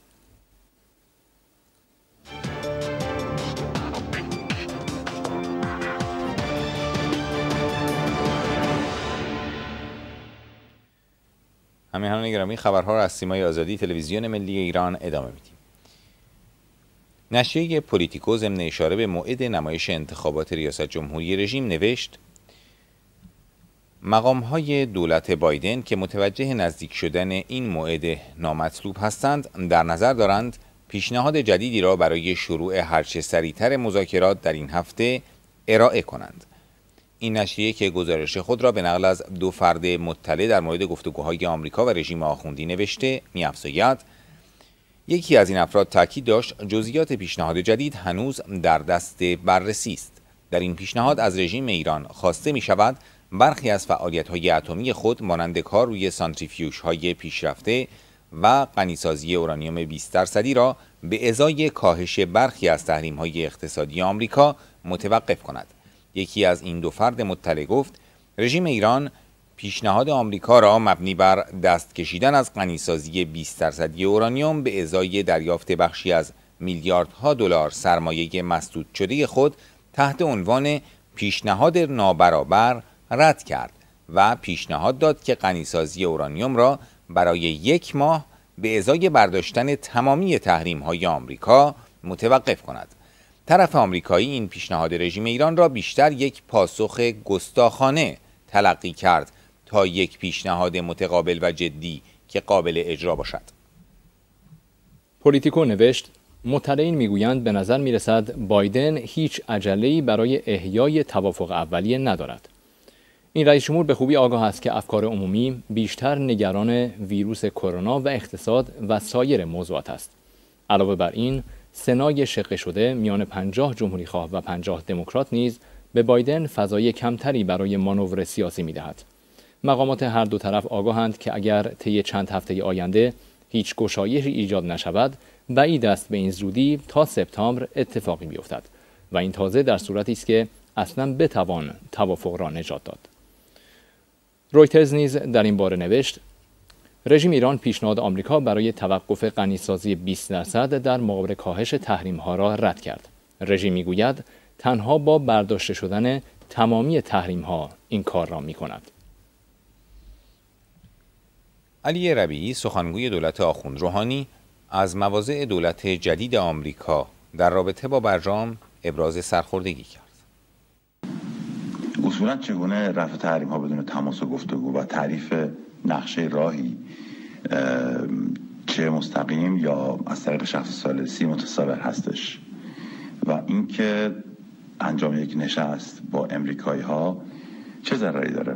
همیهنان گرامی، خبرها را از سیمای آزادی تلویزیون ملی ایران ادامه میدیم. نشریه پولیتیکو ضمن اشاره به موعد نمایش انتخابات ریاست جمهوری رژیم نوشت: مقام‌های دولت بایدن که متوجه نزدیک شدن این موعد نامطلوب هستند، در نظر دارند پیشنهاد جدیدی را برای شروع هرچه سریعتر مذاکرات در این هفته ارائه کنند. این نشریه که گزارش خود را به نقل از 2 فرد مطلع در مورد گفتگوهای آمریکا و رژیم آخوندی نوشته می‌افزاید یکی از این افراد تاکید داشت جزئیات پیشنهاد جدید هنوز در دست بررسی است. در این پیشنهاد از رژیم ایران خواسته می شود برخی از فعالیت‌های اتمی خود مانند کار روی سانتریفیوژهای پیشرفته و غنیسازی اورانیوم 20% را به ازای کاهش برخی از تحریم‌های اقتصادی آمریکا متوقف کند. یکی از این 2 فرد مطلع گفت رژیم ایران پیشنهاد آمریکا را مبنی بر دست کشیدن از غنیسازی 20% اورانیوم به ازای دریافت بخشی از میلیاردها دلار سرمایه مسدود شده خود تحت عنوان پیشنهاد نابرابر رد کرد و پیشنهاد داد که غنیسازی اورانیوم را برای 1 ماه به ازای برداشتن تمامی تحریم‌های آمریکا متوقف کند. طرف آمریکایی این پیشنهاد رژیم ایران را بیشتر یک پاسخ گستاخانه تلقی کرد تا یک پیشنهاد متقابل و جدی که قابل اجرا باشد. پولیتیکو نوشت مطلعین میگویند به نظر میرسد بایدن هیچ عجله‌ای برای احیای توافق اولیه ندارد. این رئیس جمهور به خوبی آگاه است که افکار عمومی بیشتر نگران ویروس کرونا و اقتصاد و سایر موضوعات است. علاوه بر این، سنای شقه شده میان 50 جمهوری‌خواه و 50 دموکرات نیز به بایدن فضای کمتری برای مانور سیاسی می‌دهد. مقامات هر دو طرف آگاهند که اگر طی چند هفته آینده هیچ گشایشی ایجاد نشود، بعید است به این زودی تا سپتامبر اتفاقی بیفتد و این تازه در صورتی است که اصلا بتوان توافق را نجات داد. رویترز نیز در این باره نوشت رژیم ایران پیشنهاد آمریکا برای توقف غنیسازی 20% در مقابل کاهش تحریم‌ها را رد کرد. رژیم میگوید تنها با برداشته شدن تمامی تحریم‌ها این کار را می‌کند. علی ربیعی سخنگوی دولت آخوند روحانی از مواضع دولت جدید آمریکا در رابطه با برجام ابراز سرخوردگی کرد. اصولاً چگونه رفع تحریم ها بدون تماس و گفتگو و تعریف نقشه راهی چه مستقیم یا از طریق شخص ثالثی متصور هستش و اینکه انجام یک نشست با امریکایی ها چه ضرری داره؟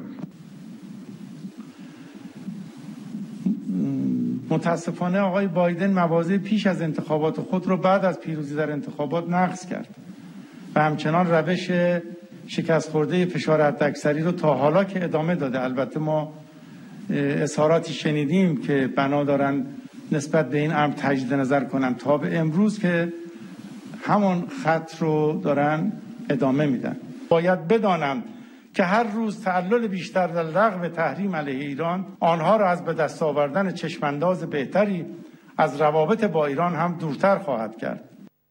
متاسفانه آقای بایدن مواضع پیش از انتخابات خود را بعد از پیروزی در انتخابات نقض کرد و همچنان روش شکست خورده فشار حداکثری رو تا حالا که ادامه داده. البته ما اظهاراتی شنیدیم که بنا دارن نسبت به این امر تجدید نظر کنن تا به امروز که همون خط رو دارن ادامه میدن. باید بدانم که هر روز تعلل بیشتر در لغو تحریم علیه ایران آنها را از به دست آوردن چشمانداز بهتری از روابط با ایران هم دورتر خواهد کرد.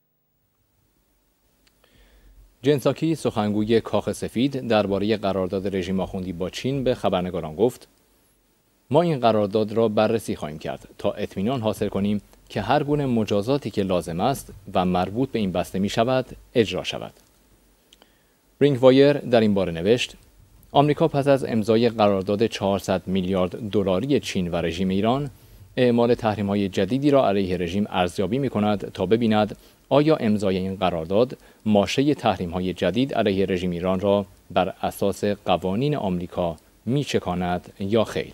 جن ساکی سخنگوی کاخ سفید درباره قرارداد رژیم آخوندی با چین به خبرنگاران گفت ما این قرارداد را بررسی خواهیم کرد تا اطمینان حاصل کنیم که هر گونه مجازاتی که لازم است و مربوط به این بسته می شود اجرا شود. رینگ وایر در این باره نوشت آمریکا پس از امضای قرارداد 400 میلیارد دلاری چین و رژیم ایران اعمال تحریم‌های جدیدی را علیه رژیم ارزیابی می‌کند تا ببیند آیا امضای این قرارداد ماشه تحریم‌های جدید علیه رژیم ایران را بر اساس قوانین آمریکا می‌چکاند یا خیر.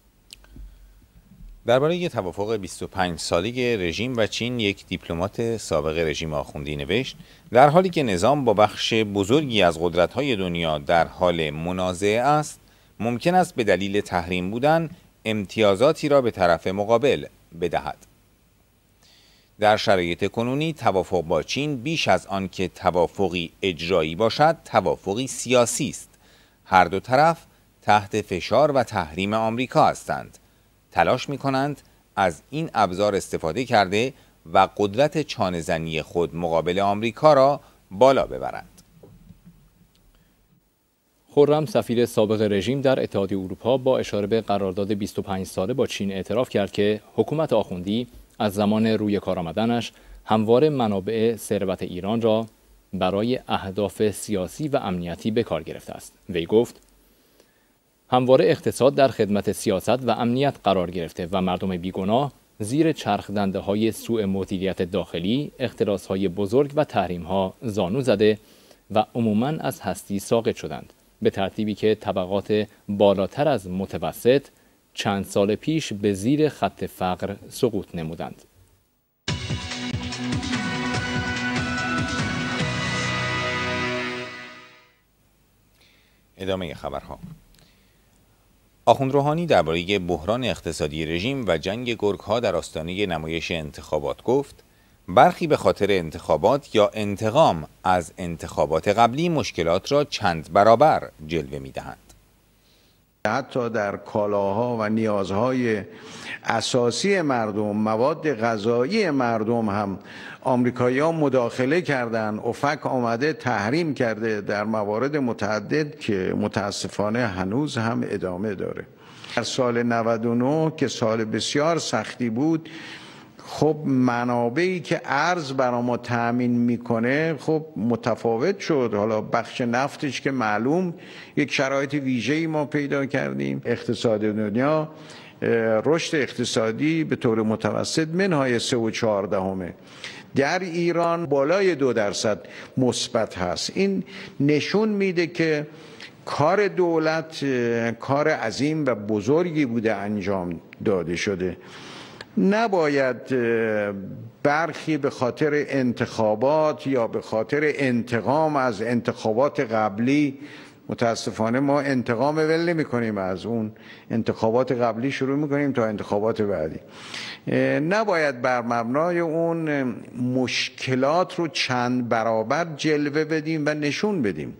درباره توافق 25 ساله رژیم و چین یک دیپلمات سابق رژیم آخوندی نوشت در حالی که نظام با بخش بزرگی از قدرت‌های دنیا در حال منازعه است، ممکن است به دلیل تحریم بودن امتیازاتی را به طرف مقابل بدهد. در شرایط کنونی توافق با چین بیش از آن که توافقی اجرایی باشد، توافقی سیاسی است. هر دو طرف تحت فشار و تحریم آمریکا هستند. تلاش می‌کنند از این ابزار استفاده کرده و قدرت چانه‌زنی خود مقابل آمریکا را بالا ببرند. خرم سفیر سابق رژیم در اتحادیه اروپا با اشاره به قرارداد 25 ساله با چین اعتراف کرد که حکومت آخوندی از زمان روی کار آمدنش همواره منابع ثروت ایران را برای اهداف سیاسی و امنیتی به کار گرفته است. وی گفت همواره اقتصاد در خدمت سیاست و امنیت قرار گرفته و مردم بیگناه زیر چرخدنده‌های سوء مدیریت داخلی، اختلاس‌های بزرگ و تحریم‌ها زانو زده و عموماً از هستی ساقط شدند، به ترتیبی که طبقات بالاتر از متوسط چند سال پیش به زیر خط فقر سقوط نمودند. ادامه خبرها. آخوند روحانی درباره بحران اقتصادی رژیم و جنگ گرگ‌ها در آستانه نمایش انتخابات گفت: برخی به خاطر انتخابات یا انتقام از انتخابات قبلی مشکلات را چند برابر جلوه می‌دهند. حتی در کالاها و نیازهای اساسی مردم، مواد غذایی مردم هم آمریکایی‌ها مداخله کردند. اوپک آمده تحریم کرده در موارد متعدد که متاسفانه هنوز هم ادامه داره. در سال 99 که سال بسیار سختی بود، خب منابعی که ارز برای ما تأمین میکنه خب متفاوت شد. حالا بخش نفتش که معلوم یک شرایط ویژه‌ای ما پیدا کردیم. اقتصاد دنیا رشد اقتصادی به طور متوسط منهای 3.4 در ایران بالای 2% مثبت هست. این نشون میده که کار دولت کار عظیم و بزرگی بوده انجام داده شده. نباید برخی به خاطر انتخابات یا به خاطر انتقام از انتخابات قبلی، متاسفانه ما انتقام ول نمی کنیم، از اون انتخابات قبلی شروع می کنیم تا انتخابات بعدی، نباید بر مبنای اون مشکلات رو چند برابر جلوه بدیم و نشون بدیم.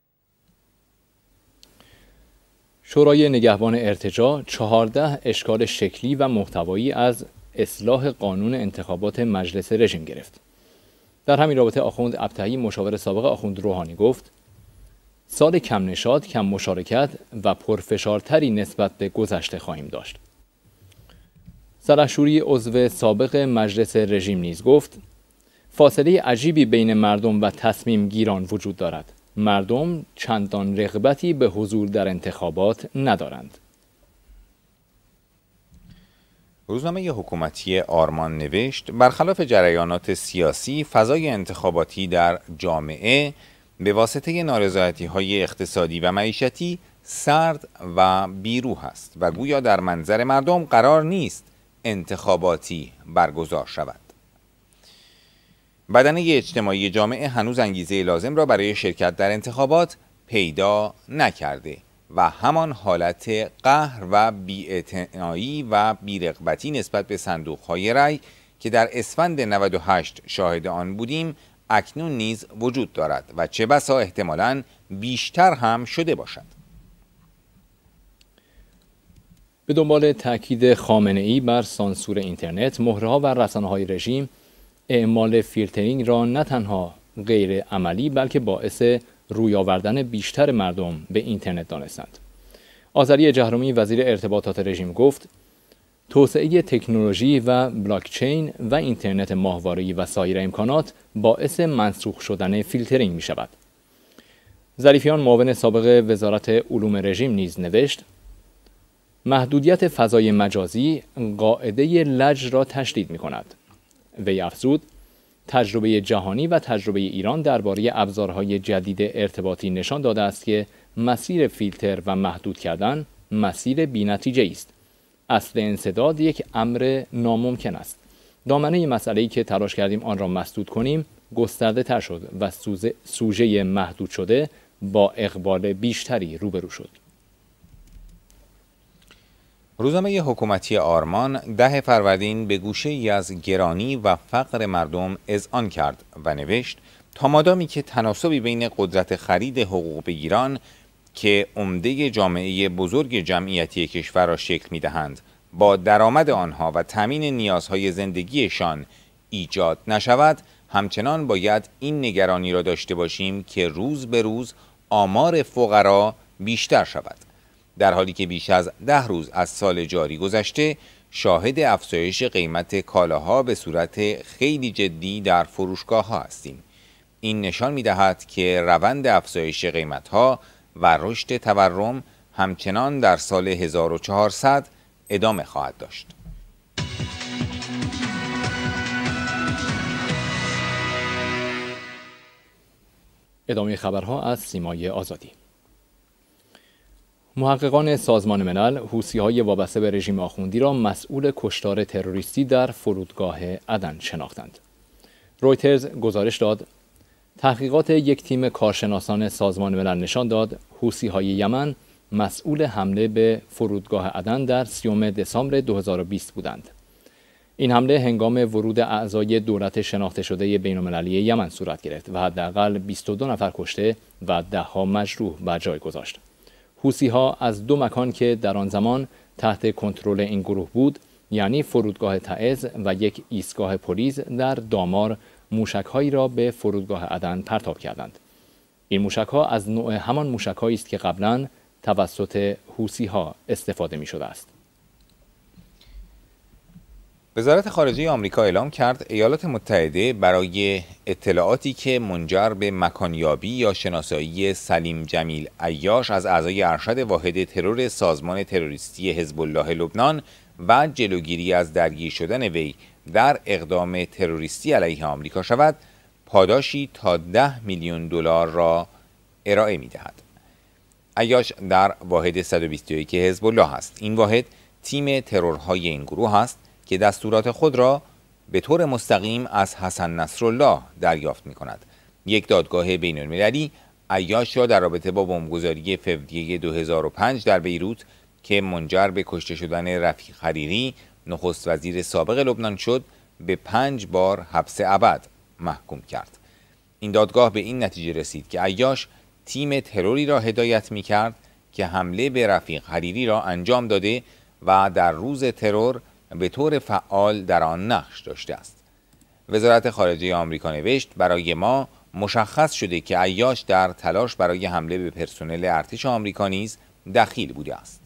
شورای نگهبان ارتجاع 14 اشکال شکلی و محتوایی از اصلاح قانون انتخابات مجلس رژیم گرفت. در همین رابطه آخوند ابطحی مشاور سابق آخوند روحانی گفت: سال کم نشاط، کم مشارکت و پرفشارتری نسبت به گذشته خواهیم داشت. سلحشوری عضو سابق مجلس رژیم نیز گفت: فاصله عجیبی بین مردم و تصمیم گیران وجود دارد. مردم چندان رغبتی به حضور در انتخابات ندارند. روزنامه حکومتی آرمان نوشت: برخلاف جریانات سیاسی، فضای انتخاباتی در جامعه به واسطه نارضایتی‌های اقتصادی و معیشتی سرد و بیروح است و گویا در منظر مردم قرار نیست انتخاباتی برگزار شود. بدنه اجتماعی جامعه هنوز انگیزه لازم را برای شرکت در انتخابات پیدا نکرده و همان حالت قهر و بی‌اعتنایی و بی‌رغبتی نسبت به صندوق‌های رأی که در اسفند 98 شاهد آن بودیم اکنون نیز وجود دارد و چه بسا احتمالاً بیشتر هم شده باشد. به دنبال تاکید خامنه‌ای بر سانسور اینترنت، مهره‌ها و رسانه‌های رژیم اعمال فیلترینگ را نه تنها غیر عملی بلکه باعث روی آوردن بیشتر مردم به اینترنت دانستند. آذری جهرومی وزیر ارتباطات رژیم گفت: توسعه تکنولوژی و بلاکچین و اینترنت ماهواره‌ای و سایر امکانات باعث منسوخ شدن فیلترینگ می شود. ظریفیان معاون سابق وزارت علوم رژیم نیز نوشت: محدودیت فضای مجازی قاعده لج را تشدید می کند. وی افزود: تجربه جهانی و تجربه ایران درباره ابزارهای جدید ارتباطی نشان داده است که مسیر فیلتر و محدود کردن مسیر بی‌نتیجه است. اصل انسداد یک امر ناممکن است. دامنه مسئله‌ای که تلاش کردیم آن را مسدود کنیم گسترده تر شد و سوژه محدود شده با اقبال بیشتری روبرو شد. روزنامه حکومتی آرمان 10 فروردین به گوشه‌ای از گرانی و فقر مردم اذعان کرد و نوشت: تا مادامی که تناسبی بین قدرت خرید حقوق بگیران که عمده جامعه بزرگ جمعیتی کشور را شکل می‌دهند با درآمد آنها و تامین نیازهای زندگیشان ایجاد نشود، همچنان باید این نگرانی را داشته باشیم که روز به روز آمار فقرا بیشتر شود. در حالی که بیش از 10 روز از سال جاری گذشته شاهد افزایش قیمت کالاها به صورت خیلی جدی در فروشگاه‌ها هستیم. این نشان می‌دهد که روند افزایش قیمت‌ها و رشد تورم همچنان در سال 1400 ادامه خواهد داشت. ادامه خبرها از سیمای آزادی. محققان سازمان ملل حوثی‌های وابسته به رژیم آخوندی را مسئول کشتار تروریستی در فرودگاه عدن شناختند. رویترز گزارش داد تحقیقات یک تیم کارشناسان سازمان ملل نشان داد حوثی‌های یمن مسئول حمله به فرودگاه عدن در 30 دسامبر 2020 بودند. این حمله هنگام ورود اعضای دولت شناخته شده بین‌المللی یمن صورت گرفت و حداقل 22 نفر کشته و ده‌ها مجروح بر جای گذاشت. حوثی‌ها از 2 مکان که در آن زمان تحت کنترل این گروه بود، یعنی فرودگاه تعز و یک ایستگاه پلیس در دامار، موشک‌هایی را به فرودگاه عدن پرتاب کردند. این موشک‌ها از نوع همان موشک‌هایی است که قبلاً توسط حوثی‌ها استفاده می‌شده است. وزارت خارجه آمریکا اعلام کرد ایالات متحده برای اطلاعاتی که منجر به مکانیابی یا شناسایی سلیم جمیل عیاش از اعضای ارشد واحد ترور سازمان تروریستی حزب الله لبنان و جلوگیری از درگیر شدن وی در اقدام تروریستی علیه آمریکا شود، پاداشی تا $10 میلیون را ارائه می‌دهد. عیاش در واحد 121 حزب الله است. این واحد تیم ترورهای این گروه است که دستورات خود را به طور مستقیم از حسن نصرالله دریافت می کند. یک دادگاه بین المللی عیاش را در رابطه با بمبگذاری فوریه 2005 در بیروت که منجر به کشته شدن رفیق حریری نخست وزیر سابق لبنان شد به 5 بار حبس ابد محکوم کرد. این دادگاه به این نتیجه رسید که عیاش تیم تروری را هدایت می کرد که حمله به رفیق حریری را انجام داده و در روز ترور به طور فعال در آن نقش داشته است. وزارت خارجه آمریکا نوشت برای ما مشخص شده که عیاش در تلاش برای حمله به پرسنل ارتش آمریکا نیز دخیل بوده است.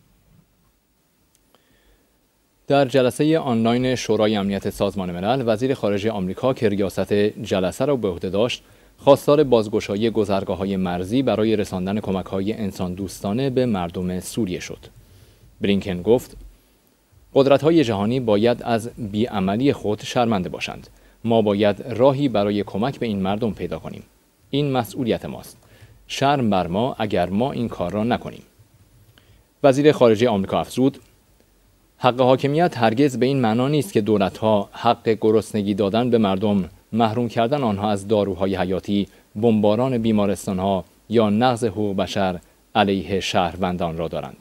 در جلسه آنلاین شورای امنیت سازمان ملل، وزیر خارجه آمریکا که ریاست جلسه را به عهده داشت، خواستار بازگشایی گذرگاه‌های مرزی برای رساندن کمک‌های انسان دوستانه به مردم سوریه شد. بلینکن گفت قدرت‌های جهانی باید از بیعملی خود شرمنده باشند. ما باید راهی برای کمک به این مردم پیدا کنیم. این مسئولیت ماست. شرم بر ما اگر ما این کار را نکنیم. وزیر خارجه آمریکا افزود حق حاکمیت هرگز به این معنا نیست که دولت‌ها حق گرسنگی دادن به مردم، محروم کردن آنها از داروهای حیاتی، بمباران بیمارستان‌ها یا نقض حقوق بشر علیه شهروندان را دارند.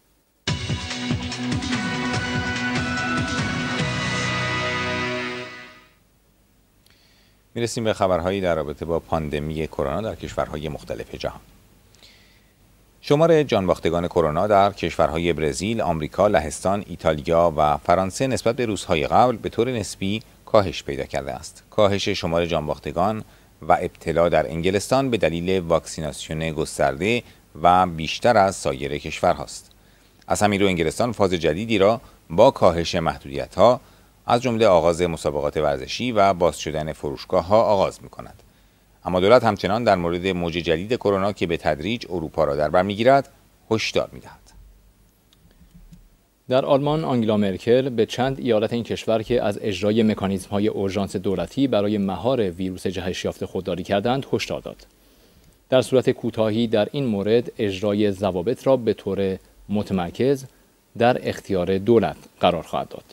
میرسیم به خبرهایی در رابطه با پاندمی کرونا در کشورهای مختلف جهان. شمار جانباختگان کرونا در کشورهای برزیل، آمریکا، لهستان، ایتالیا و فرانسه نسبت به روزهای قبل به طور نسبی کاهش پیدا کرده است. کاهش شمار جانباختگان و ابتلا در انگلستان به دلیل واکسیناسیون گسترده و بیشتر از سایر کشورهاست. از همین رو انگلستان فاز جدیدی را با کاهش محدودیت‌ها از جمله آغاز مسابقات ورزشی و باز شدن فروشگاه‌ها آغاز می‌کند. اما دولت همچنان در مورد موج جدید کرونا که به تدریج اروپا را در بر می‌گیرد هشدار می‌دهد. در آلمان آنگلا مرکل به چند ایالت این کشور که از اجرای مکانیزم‌های اورژانس دولتی برای مهار ویروس جهش یافته خودداری کردند هشدار داد. در صورت کوتاهی در این مورد اجرای ضوابط را به طور متمرکز در اختیار دولت قرار خواهد داد.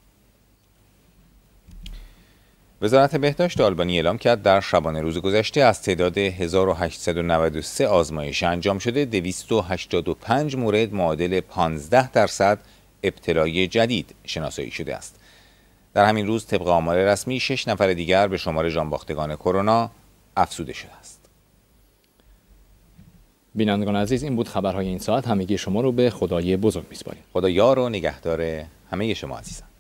وزارت بهداشت آلبانی اعلام کرد در شبانه روز گذشته از تعداد 1893 آزمایش انجام شده 285 مورد معادل 15% ابتلای جدید شناسایی شده است. در همین روز طبق آمار رسمی 6 نفر دیگر به شمار جانباختگان کرونا افزوده شده است. بینندگان عزیز، این بود خبرهای این ساعت. همگی شما رو به خدای بزرگ می‌سپاریم. خدا یار و نگهدار همه شما عزیزان.